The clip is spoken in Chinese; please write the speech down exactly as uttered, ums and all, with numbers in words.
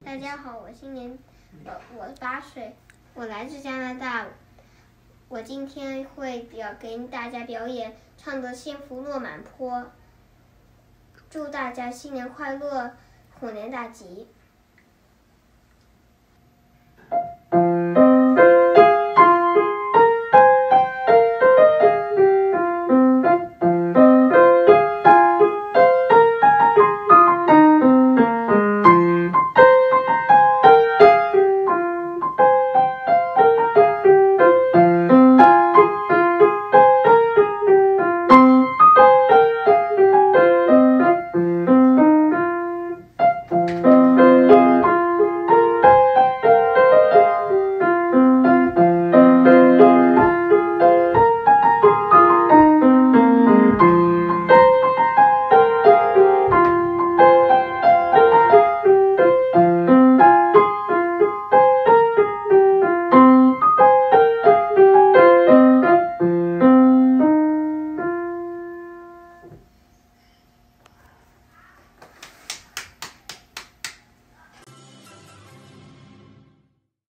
大家好，我今年呃我八岁，我来自加拿大。我今天会表给大家表演唱的《幸福落满坡》，祝大家新年快乐，虎年大吉。